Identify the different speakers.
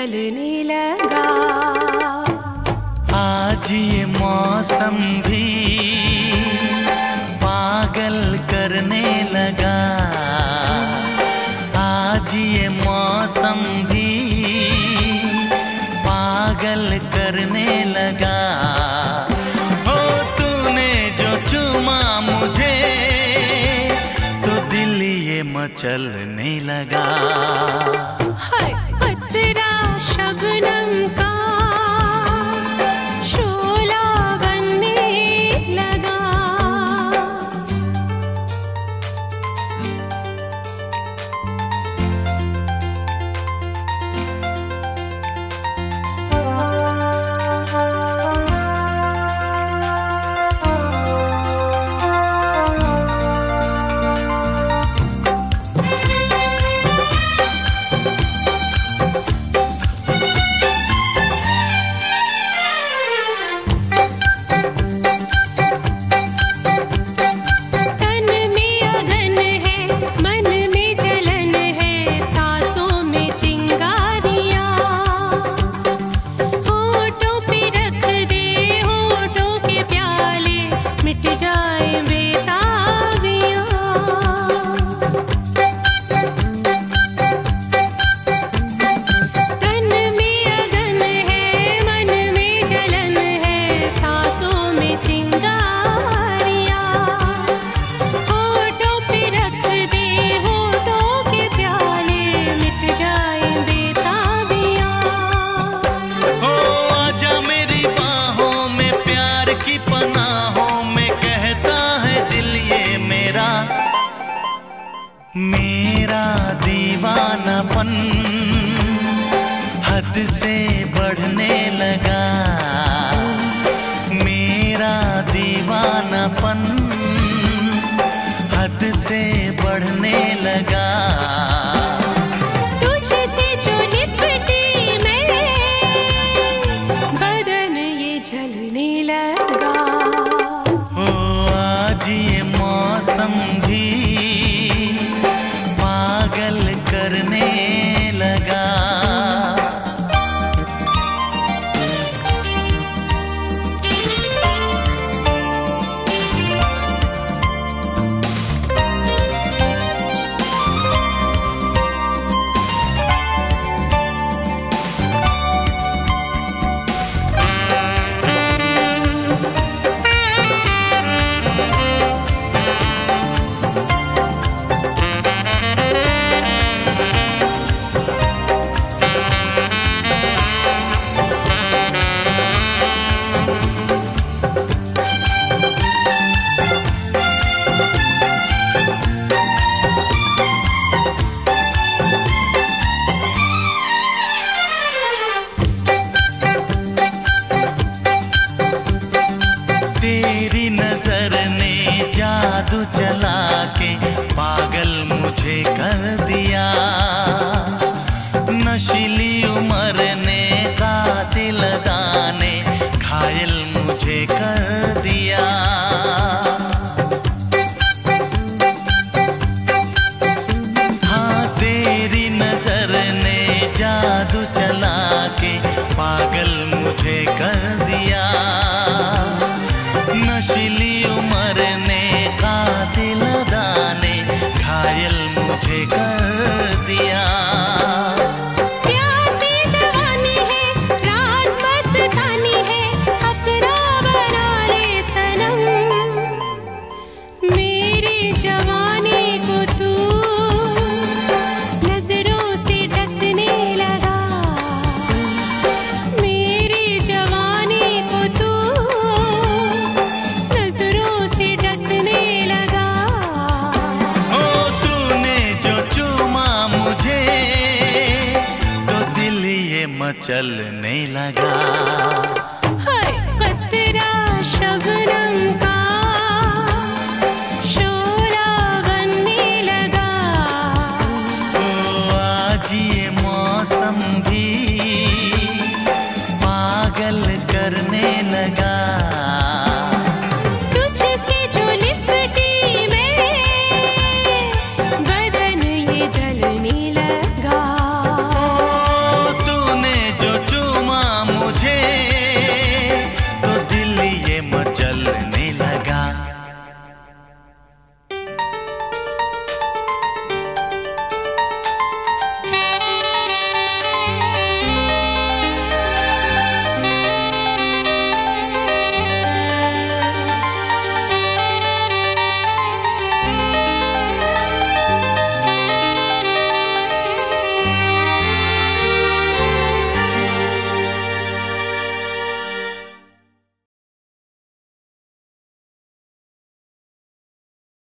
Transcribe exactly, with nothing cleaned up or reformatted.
Speaker 1: जलने लगा।
Speaker 2: आज ये मौसम भी पागल करने लगा। आज ये मौसम भी पागल करने लगा। हो तूने जो चूमा मुझे तो दिल ये मचलने लगा।
Speaker 1: हाय पतरा शबनम का शोला बनने लगा।
Speaker 2: मेरा दीवानापन हद से बढ़ने लगा। मेरा दीवानापन हद से बढ़ने लगा।
Speaker 1: तुझसे जो लिपटी मैं बदन ये जलने लगा।
Speaker 2: ओ आज ये मौसम भी पागल करने लगा। तेरी नजर ने जादू चला के पागल मुझे कर दिया। नशीली उम्र ने कातिल दाने घायल मुझे कर दिया। हाँ तेरी नजर ने जादू चला के पागल मुझे कर दिया। नशीली उम्र ने कातिल दाने घायल मुझे कर दिया।
Speaker 1: प्यासी जवानी है रात मस्तानी है अपना बना ले सनम। मेरी जवानी को तू नजरों से डसने लगा। मेरी जवानी को तू
Speaker 2: मचलने लगा।
Speaker 1: हाय कतरा शबनम